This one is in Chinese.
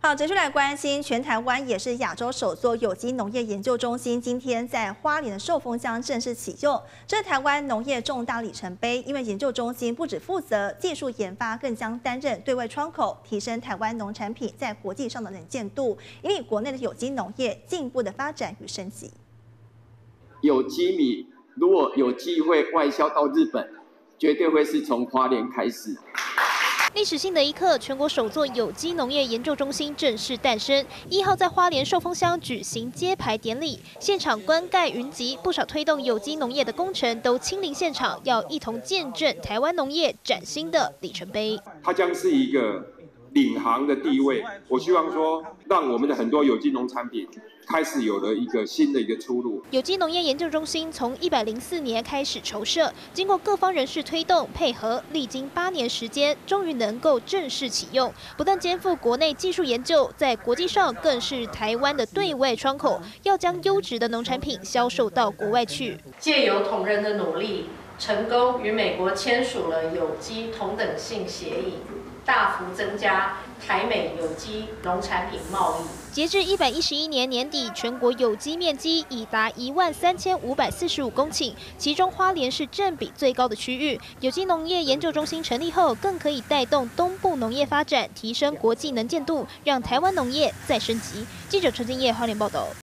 好，继续来关心，全台湾也是亚洲首座有机农业研究中心，今天在花莲的寿丰乡正式启用，这是台湾农业重大里程碑。因为研究中心不只负责技术研发，更将担任对外窗口，提升台湾农产品在国际上的能见度，引领国内的有机农业进一步的发展与升级。 有机米如果有机会外销到日本，绝对会是从花莲开始。 历史性的一刻，全国首座有机农业研究中心正式诞生。1号在花莲寿丰乡举行揭牌典礼，现场灌溉云集，不少推动有机农业的工程都亲临现场，要一同见证台湾农业崭新的里程碑。 它将是一个领航的地位。我希望说，让我们的很多有机农产品开始有了一个新的一个出路。 有机农业研究中心从104年开始筹设，经过各方人士推动配合，历经8年时间，终于能够正式启用。不但肩负国内技术研究，在国际上更是台湾的对外窗口，要将优质的农产品销售到国外去。 借由同仁的努力，成功与美国签署了有机同等性协议。 大幅增加台美有机农产品贸易。 截至111年年底，全国有机面积已达13545公顷，其中花莲是占比最高的区域。有机农业研究中心成立后，更可以带动东部农业发展，提升国际能见度，让台湾农业再升级。记者陈金叶花莲报道。